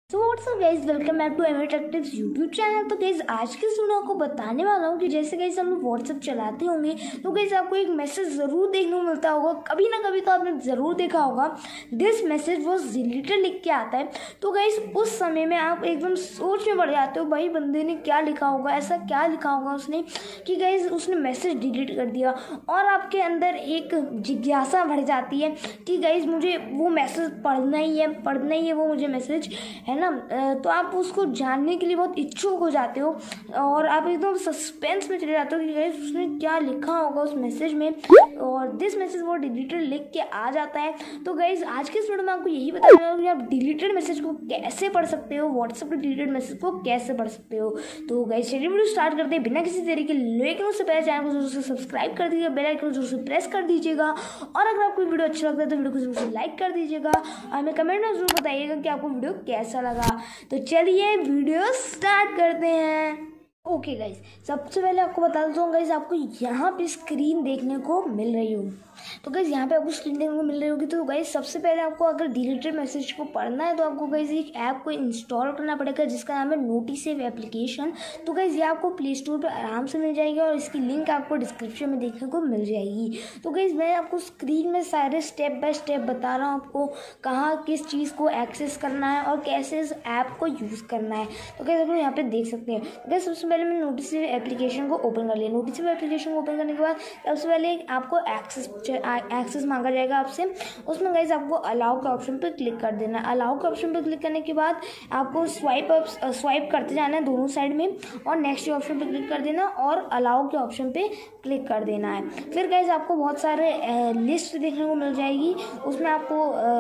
So what's up guys, welcome back to tips YouTube channel. तो guys आज के video आपको बताने वाला हूँ कि जैसे गाइज हम लोग व्हाट्सअप चलाते होंगे तो गाइज आपको एक मैसेज ज़रूर देखने को मिलता होगा, कभी ना कभी तो आपने ज़रूर देखा होगा, दिस मैसेज वॉज डिलीटेड लिख के आता है। तो गाइज उस समय में आप एकदम सोच में पड़ जाते हो, भाई बंदे ने क्या लिखा होगा, ऐसा क्या लिखा होगा उसने कि गाइज उसने मैसेज डिलीट कर दिया। और आपके अंदर एक जिज्ञासा बढ़ जाती है कि गाइज मुझे वो मैसेज पढ़ना ही है वो मुझे मैसेज है ना। तो आप उसको जानने के लिए बहुत इच्छुक हो जाते हो और आप एकदम सस्पेंस में चले जाते हो कि गाइस उसने क्या लिखा होगा उस मैसेज में, और दिस मैसेज वो डिलीटेड लिख के आ जाता है। तो गाइस आज के इस वीडियो में आपको यही बताना है कि आप डिलीटेड मैसेज को कैसे पढ़ सकते हो, व्हाट्सएप के डिलीटेड मैसेज को कैसे पढ़ सकते हो। तो गाइस चलिए वीडियो स्टार्ट करते हैं बिना किसी देरी के। लेकिन उससे पहले चैनल को जरूर से सब्सक्राइब कर दीजिएगा, बेल आइकन जरूर से प्रेस कर दीजिएगा, और अगर आपको वीडियो अच्छा लगता है तो वीडियो को जरूर से लाइक कर दीजिएगा और हमें कमेंट में जरूर बताइएगा कि आपको वीडियो कैसा लगा। तो चलिए वीडियो स्टार्ट करते हैं। ओके गाइज, सबसे पहले आपको बता देता हूँ गाइज, आपको यहाँ पे स्क्रीन देखने को मिल रही होगी। तो गाइज यहाँ पे आपको स्क्रीन देखने को मिल रही होगी। तो गाइज सबसे पहले आपको अगर डिलीटेड मैसेज को पढ़ना है तो आपको गाइज एक ऐप को इंस्टॉल करना पड़ेगा जिसका नाम है नोटिसेव एप्लीकेशन। तो गाइज ये आपको प्ले स्टोर पर आराम से मिल जाएगी और इसकी लिंक आपको डिस्क्रिप्शन में देखने को मिल जाएगी। तो गाइज मैं आपको स्क्रीन में सारे स्टेप बाय स्टेप बता रहा हूँ आपको कहाँ किस चीज़ को एक्सेस करना है और कैसे इस ऐप को यूज़ करना है। तो गाइज आप लोग यहाँ पे देख सकते हैं। गाइज सबसे पहले मैं नोटिसेव एप्लीकेशन को ओपन कर लिया। नोटिसेव एप्लीकेशन को ओपन करने के बाद सबसे पहले आपको एक्सेस मांगा जाएगा आपसे। उसमें गाइज आपको अलाउ के ऑप्शन पर क्लिक कर देना है। अलाउ के ऑप्शन पर क्लिक करने के बाद आपको स्वाइप करते जाना है दोनों साइड में, और नेक्स्ट के ऑप्शन पर क्लिक कर देना और अलाउ के ऑप्शन पे क्लिक कर देना है। फिर गाइज आपको बहुत सारे लिस्ट देखने को मिल जाएगी, उसमें आपको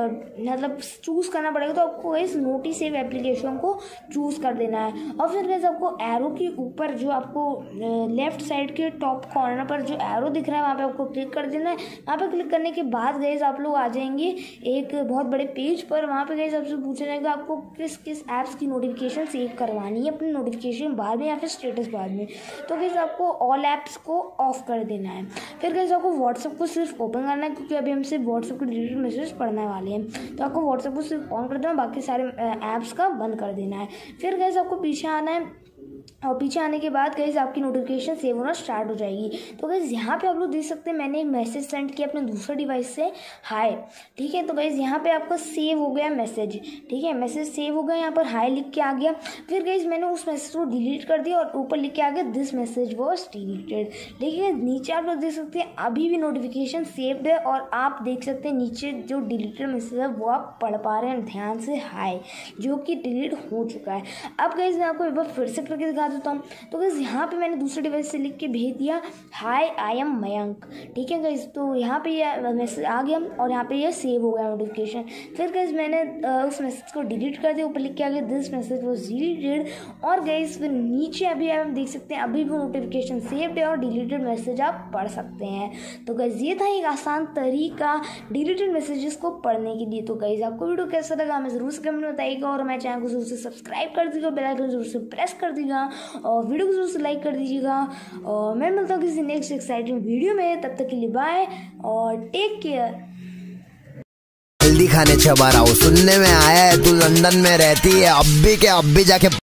मतलब चूज़ करना पड़ेगा। तो आपको गाइज नोटिसेव एप्लीकेशन को चूज़ कर देना है। और फिर गाइज आपको एरो के ऊपर जो आपको लेफ्ट साइड के टॉप कॉर्नर पर जो एरो दिख रहा है वहाँ पे आपको क्लिक कर देना है। वहाँ पे क्लिक करने के बाद गाइज आप लोग आ जाएंगे एक बहुत बड़े पेज पर। वहाँ पे गाइज आपसे पूछा जाएगा आपको किस किस ऐप्स की नोटिफिकेशन सेव करवानी है, अपनी नोटिफिकेशन बाद में या फिर स्टेटस बाद में। तो गाइज आपको ऑल ऐप्स को ऑफ कर देना है। फिर गाइज आपको व्हाट्सएप को सिर्फ ओपन करना है क्योंकि अभी हम सिर्फ व्हाट्सएप के डिलीटेड मैसेज पढ़ने वाले हैं। तो आपको व्हाट्सएप को सिर्फ ऑन कर देना, बाकी सारे ऐप्स का बंद कर देना है। फिर गाइज आपको पीछे आना है और पीछे आने के बाद गाइज आपकी नोटिफिकेशन सेव होना स्टार्ट हो जाएगी। तो गाइज यहाँ पे आप लोग देख सकते हैं मैंने एक मैसेज सेंड किया अपने दूसरे डिवाइस से, हाय, ठीक है। तो गाइज यहाँ पे आपका सेव हो गया मैसेज, ठीक है, मैसेज सेव हो गया, यहाँ पर हाय लिख के आ गया। फिर गाइज मैंने उस मैसेज को डिलीट कर दिया और ऊपर लिख के आ गया दिस मैसेज वॉज डिलीटेड। लेकिन नीचे आप लोग देख सकते हैं अभी भी नोटिफिकेशन सेव्ड है और आप देख सकते हैं नीचे जो डिलीटेड मैसेज है वो आप पढ़ पा रहे हैं ध्यान से, हाय, जो कि डिलीट हो चुका है। अब गाइज मैं आपको एक बार फिर से करके दिखा देता हूँ। तो गाइस यहाँ पे मैंने दूसरे डिवाइस से लिख के भेज दिया, हाय आई एम मयंक, ठीक है गाइस। तो यहाँ पे ये मैसेज आ गया और यहाँ पे ये सेव हो गया नोटिफिकेशन। फिर गाइस मैंने उस मैसेज को डिलीट कर दिया, ऊपर लिख के आ गया दिस मैसेज वाज डिलीटेड। और गाइस फिर नीचे अभी आप देख सकते हैं अभी भी नोटिफिकेशन सेव्ड है और डिलीटेड मैसेज आप पढ़ सकते हैं। तो गाइस ये था एक आसान तरीका डिलीटेड मैसेजेस को पढ़ने के लिए। तो गाइस आपको वीडियो कैसा लगा हमें जरूर से कमेंट में बताइएगा और हमारे चैनल को जरूर से सब्सक्राइब कर दीजिएगा, बेल आइकन जरूर से प्रेस कर दीजिएगा और वीडियो को जरूर से लाइक कर दीजिएगा। और मैं मिलता हूँ किसी नेक्स्ट एक्साइटिंग वीडियो में, तब तक के लिए बाय और टेक केयर। जल्दी खाने चबा रहा हूँ, सुनने में आया है तू लंदन में रहती है, अब भी जाके